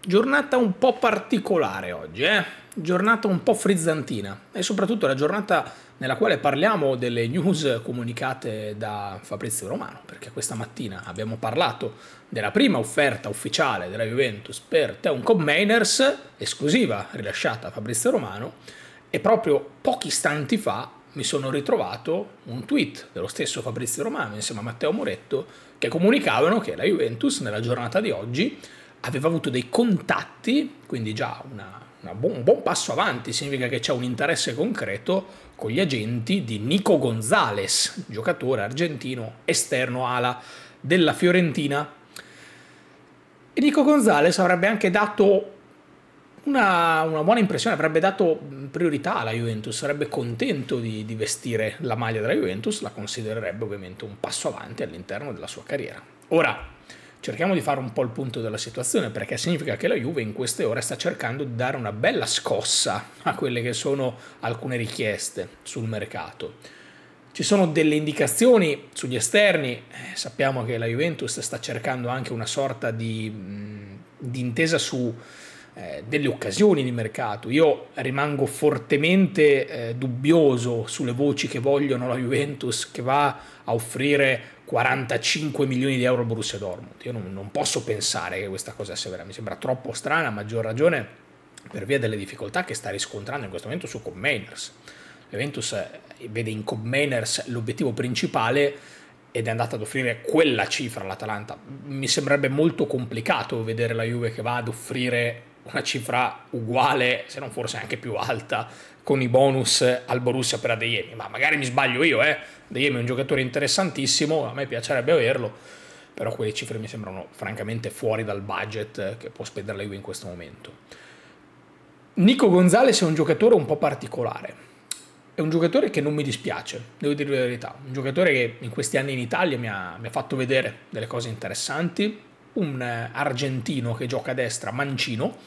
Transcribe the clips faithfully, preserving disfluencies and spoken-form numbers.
Giornata un po' particolare oggi, eh? Giornata un po' frizzantina e soprattutto la giornata nella quale parliamo delle news comunicate da Fabrizio Romano, perché questa mattina abbiamo parlato della prima offerta ufficiale della Juventus per Teuncom Mainers, esclusiva rilasciata a Fabrizio Romano, e proprio pochi istanti fa mi sono ritrovato un tweet dello stesso Fabrizio Romano insieme a Matteo Moretto che comunicavano che la Juventus nella giornata di oggi aveva avuto dei contatti, quindi già una, una buon, un buon passo avanti, significa che c'è un interesse concreto con gli agenti di Nico Gonzalez, giocatore argentino esterno ala della Fiorentina. E Nico Gonzalez avrebbe anche dato una, una buona impressione, avrebbe dato priorità alla Juventus, sarebbe contento di, di vestire la maglia della Juventus, la considererebbe ovviamente un passo avanti all'interno della sua carriera. Ora, cerchiamo di fare un po' il punto della situazione, perché significa che la Juve in queste ore sta cercando di dare una bella scossa a quelle che sono alcune richieste sul mercato. Ci sono delle indicazioni sugli esterni, eh, sappiamo che la Juventus sta cercando anche una sorta di, mh, di intesa su eh, delle occasioni di mercato. Io rimango fortemente eh, dubbioso sulle voci che vogliono la Juventus che va a offrire quarantacinque milioni di euro al Borussia Dortmund. Io non, non posso pensare che questa cosa sia vera, mi sembra troppo strana, a maggior ragione per via delle difficoltà che sta riscontrando in questo momento su Koop Meiners. La Juventus vede in Koop Meiners l'obiettivo principale ed è andata ad offrire quella cifra all'Atalanta. Mi sembrerebbe molto complicato vedere la Juve che va ad offrire una cifra uguale, se non forse anche più alta, con i bonus al Borussia per Adeyemi, ma magari mi sbaglio io, eh. Adeyemi è un giocatore interessantissimo, a me piacerebbe averlo, però quelle cifre mi sembrano francamente fuori dal budget che può spendere la Juve in questo momento. Nico Gonzalez è un giocatore un po' particolare, è un giocatore che non mi dispiace, devo dire la verità, un giocatore che in questi anni in Italia mi ha, mi ha fatto vedere delle cose interessanti, un argentino che gioca a destra, mancino,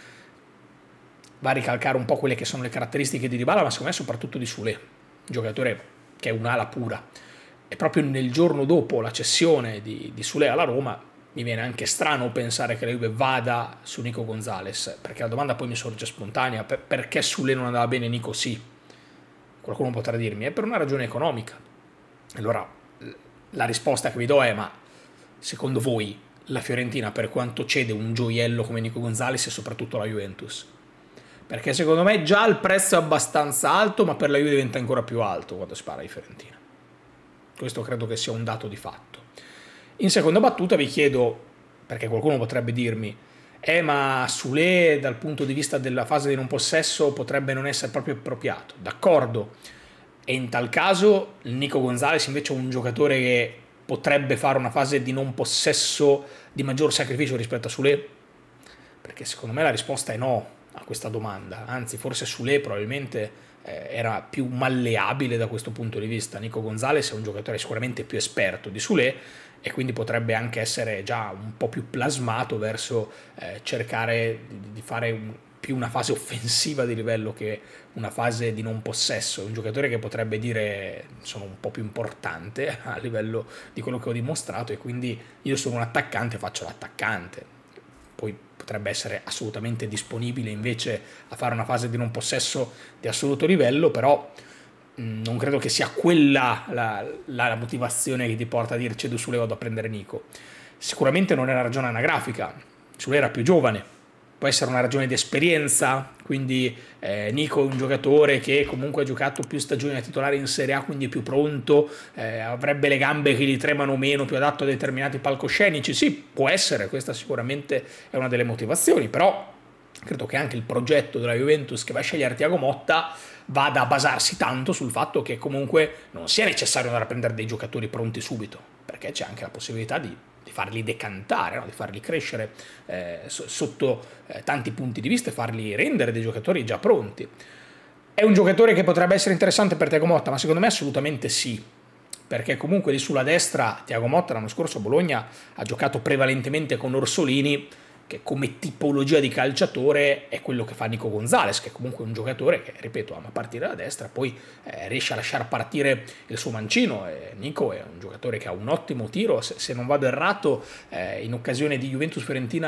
va a ricalcare un po' quelle che sono le caratteristiche di Dybala, ma secondo me soprattutto di Soulé, un giocatore che è un'ala pura. E proprio nel giorno dopo la cessione di, di Soulé alla Roma mi viene anche strano pensare che la Juve vada su Nico Gonzalez, perché la domanda poi mi sorge spontanea: per, perché Soulé non andava bene, Nico sì? Qualcuno potrà dirmi, è per una ragione economica. Allora la risposta che vi do è: ma secondo voi la Fiorentina per quanto cede un gioiello come Nico Gonzalez e soprattutto la Juventus? Perché secondo me già il prezzo è abbastanza alto, ma per la Juve diventa ancora più alto quando si parla di Fiorentina. Questo credo che sia un dato di fatto. In seconda battuta vi chiedo, perché qualcuno potrebbe dirmi: eh ma Soulé dal punto di vista della fase di non possesso potrebbe non essere proprio appropriato. D'accordo, e in tal caso il Nico Gonzalez invece è un giocatore che potrebbe fare una fase di non possesso di maggior sacrificio rispetto a Soulé? Perché secondo me la risposta è no a questa domanda, anzi forse Soulé probabilmente eh, era più malleabile da questo punto di vista. Nico Gonzalez è un giocatore sicuramente più esperto di Soulé e quindi potrebbe anche essere già un po' più plasmato verso eh, cercare di, di fare un, più una fase offensiva di livello che una fase di non possesso. È un giocatore che potrebbe dire sono un po' più importante a livello di quello che ho dimostrato e quindi io sono un attaccante, faccio l'attaccante. Poi potrebbe essere assolutamente disponibile invece a fare una fase di non possesso di assoluto livello, però mh, non credo che sia quella la, la, la motivazione che ti porta a dire cedo Soulé, vado a prendere Nico. Sicuramente non è una ragione anagrafica, Soulé era più giovane, può essere una ragione di esperienza, quindi eh, Nico è un giocatore che comunque ha giocato più stagioni da titolare in Serie A, quindi è più pronto, eh, avrebbe le gambe che gli tremano meno, più adatto a determinati palcoscenici. Sì, può essere, questa sicuramente è una delle motivazioni, però credo che anche il progetto della Juventus che va a scegliere Thiago Motta vada a basarsi tanto sul fatto che comunque non sia necessario andare a prendere dei giocatori pronti subito, perché c'è anche la possibilità di di farli decantare, no? Di farli crescere eh, sotto eh, tanti punti di vista e farli rendere dei giocatori già pronti. È un giocatore che potrebbe essere interessante per Thiago Motta, ma secondo me assolutamente sì, perché comunque lì sulla destra Thiago Motta l'anno scorso a Bologna ha giocato prevalentemente con Orsolini, che come tipologia di calciatore è quello che fa Nico Gonzalez, che è comunque un giocatore che, ripeto, ama partire da destra, poi eh, riesce a lasciare partire il suo mancino. E Nico è un giocatore che ha un ottimo tiro, se, se non vado errato, eh, in occasione di Juventus-Fiorentina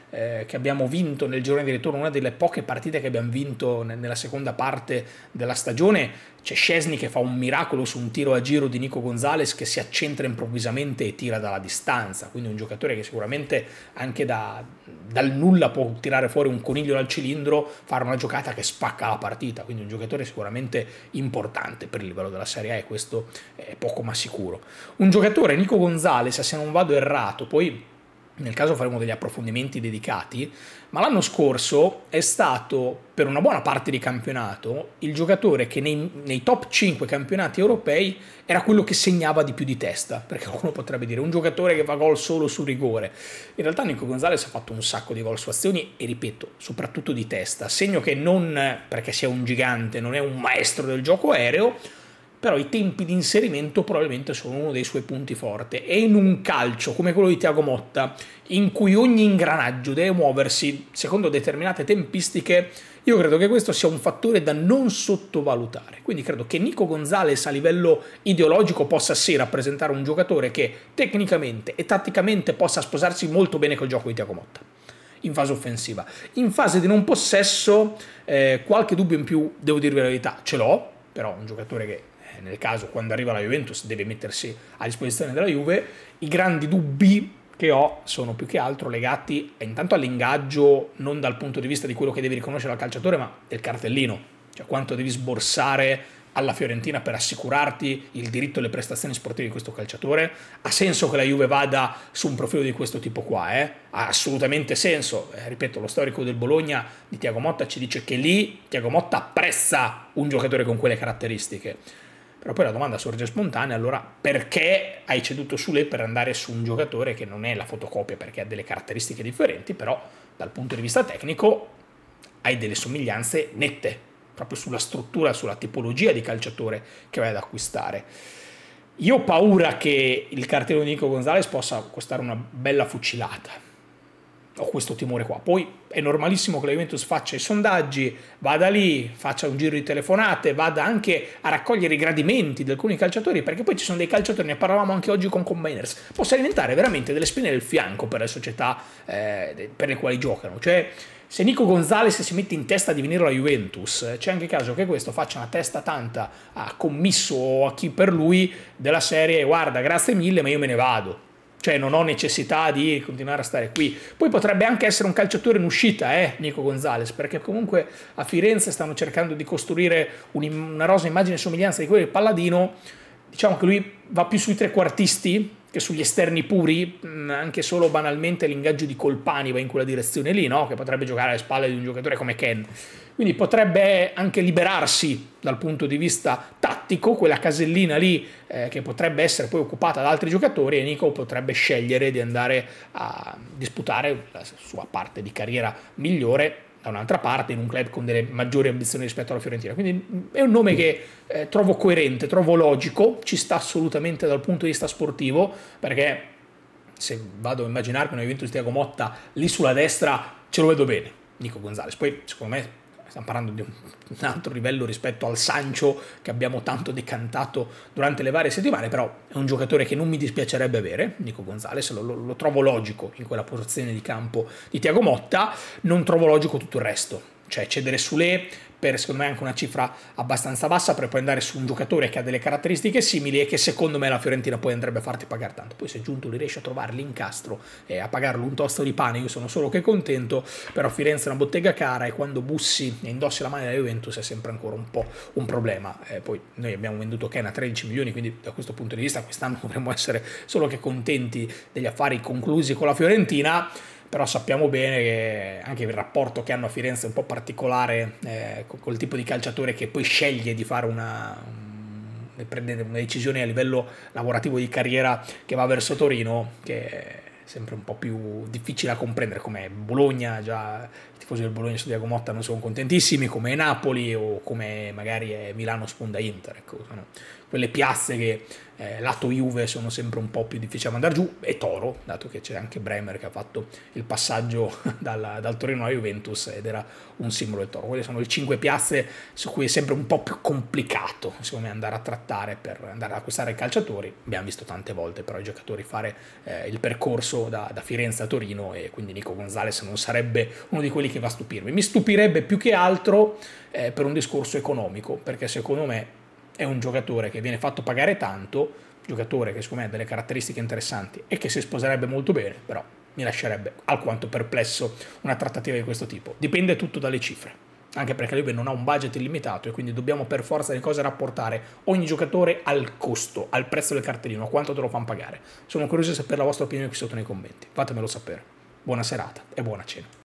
eh, che abbiamo vinto nel girone di ritorno, una delle poche partite che abbiamo vinto nella seconda parte della stagione. C'è Szczesny che fa un miracolo su un tiro a giro di Nico Gonzalez che si accentra improvvisamente e tira dalla distanza, quindi un giocatore che sicuramente anche da, dal nulla può tirare fuori un coniglio dal cilindro, fare una giocata che spacca la partita, quindi un giocatore sicuramente importante per il livello della Serie A, e questo è poco ma sicuro. Un giocatore, Nico Gonzalez, se non vado errato, poi nel caso faremo degli approfondimenti dedicati, ma l'anno scorso è stato per una buona parte di campionato il giocatore che nei, nei top cinque campionati europei era quello che segnava di più di testa, perché qualcuno potrebbe dire un giocatore che fa gol solo su rigore. In realtà Nico Gonzalez ha fatto un sacco di gol su azioni e, ripeto, soprattutto di testa, segno che non perché sia un gigante, non è un maestro del gioco aereo, però i tempi di inserimento probabilmente sono uno dei suoi punti forti, e in un calcio come quello di Thiago Motta, in cui ogni ingranaggio deve muoversi secondo determinate tempistiche, io credo che questo sia un fattore da non sottovalutare. Quindi credo che Nico Gonzalez a livello ideologico possa sì rappresentare un giocatore che tecnicamente e tatticamente possa sposarsi molto bene col gioco di Thiago Motta in fase offensiva. In fase di non possesso eh, qualche dubbio in più, devo dirvi la verità, ce l'ho, però un giocatore che nel caso quando arriva la Juventus deve mettersi a disposizione della Juve. I grandi dubbi che ho sono più che altro legati intanto all'ingaggio, non dal punto di vista di quello che devi riconoscere al calciatore, ma del cartellino, cioè quanto devi sborsare alla Fiorentina per assicurarti il diritto alle prestazioni sportive di questo calciatore. Ha senso che la Juve vada su un profilo di questo tipo qua, eh? Ha assolutamente senso. Eh, ripeto, lo storico del Bologna di Thiago Motta ci dice che lì Thiago Motta apprezza un giocatore con quelle caratteristiche. Però poi la domanda sorge spontanea, allora perché hai ceduto Soulé per andare su un giocatore che non è la fotocopia, perché ha delle caratteristiche differenti, però dal punto di vista tecnico hai delle somiglianze nette, proprio sulla struttura, sulla tipologia di calciatore che vai ad acquistare. Io ho paura che il cartello di Nico Gonzalez possa costare una bella fucilata. Ho questo timore qua. Poi è normalissimo che la Juventus faccia i sondaggi, vada lì, faccia un giro di telefonate, vada anche a raccogliere i gradimenti di alcuni calciatori, perché poi ci sono dei calciatori, ne parlavamo anche oggi con Combiners, possa diventare veramente delle spine del fianco per le società eh, per le quali giocano. Cioè, se Nico Gonzalez si mette in testa di venire alla Juventus, c'è anche caso che questo faccia una testa tanta a commisso o a chi per lui della serie guarda, grazie mille, ma io me ne vado. Cioè non ho necessità di continuare a stare qui. Poi potrebbe anche essere un calciatore in uscita, eh, Nico Gonzalez, perché comunque a Firenze stanno cercando di costruire una rosa immagine e somiglianza di quello del Palladino. Diciamo che lui va più sui trequartisti che sugli esterni puri, anche solo banalmente l'ingaggio di Colpani va in quella direzione lì, no? Che potrebbe giocare alle spalle di un giocatore come Ken. Quindi potrebbe anche liberarsi dal punto di vista tattico, quella casellina lì eh, che potrebbe essere poi occupata da altri giocatori, e Nico potrebbe scegliere di andare a disputare la sua parte di carriera migliore da un'altra parte, in un club con delle maggiori ambizioni rispetto alla Fiorentina. Quindi è un nome che eh, trovo coerente, trovo logico, ci sta assolutamente dal punto di vista sportivo, perché se vado a immaginarmi una Juventus di Thiago Motta lì sulla destra ce lo vedo bene, Nico Gonzalez. Poi secondo me stiamo parlando di un altro livello rispetto al Sancho che abbiamo tanto decantato durante le varie settimane, però è un giocatore che non mi dispiacerebbe avere, Nico Gonzalez, lo, lo, lo trovo logico in quella posizione di campo di Thiago Motta, non trovo logico tutto il resto, cioè cedere Soulé per secondo me anche una cifra abbastanza bassa per poi andare su un giocatore che ha delle caratteristiche simili e che secondo me la Fiorentina poi andrebbe a farti pagare tanto. Poi se Giunto li riesce a trovare l'incastro e a pagarlo un tosto di pane, io sono solo che contento, però Firenze è una bottega cara e quando bussi e indossi la maglia della Juventus è sempre ancora un po' un problema. Eh, poi noi abbiamo venduto Ken a tredici milioni, quindi da questo punto di vista quest'anno dovremmo essere solo che contenti degli affari conclusi con la Fiorentina. Però sappiamo bene che anche il rapporto che hanno a Firenze è un po' particolare eh, col tipo di calciatore che poi sceglie di fare una, un, prendere una decisione a livello lavorativo di carriera che va verso Torino, che è sempre un po' più difficile da comprendere, come Bologna. Già i tifosi del Bologna su Thiago Motta non sono contentissimi, come Napoli o come magari è Milano sponda Inter, ecco, sono quelle piazze che eh, lato Juve sono sempre un po' più difficili da mandare giù, e Toro, dato che c'è anche Bremer che ha fatto il passaggio dal, dal Torino alla Juventus ed era un simbolo del Toro. Quelle sono le cinque piazze su cui è sempre un po' più complicato, secondo me, andare a trattare per andare ad acquistare i calciatori. Abbiamo visto tante volte però i giocatori fare eh, il percorso da, da Firenze a Torino, e quindi Nico Gonzalez non sarebbe uno di quelli che va a stupirmi. Mi stupirebbe più che altro eh, per un discorso economico, perché secondo me è un giocatore che viene fatto pagare tanto, giocatore che secondo me ha delle caratteristiche interessanti e che si sposerebbe molto bene, però mi lascerebbe alquanto perplesso una trattativa di questo tipo. Dipende tutto dalle cifre, anche perché la Juve non ha un budget illimitato e quindi dobbiamo per forza di cose rapportare ogni giocatore al costo, al prezzo del cartellino, a quanto te lo fanno pagare. Sono curioso di sapere la vostra opinione qui sotto nei commenti, fatemelo sapere. Buona serata e buona cena.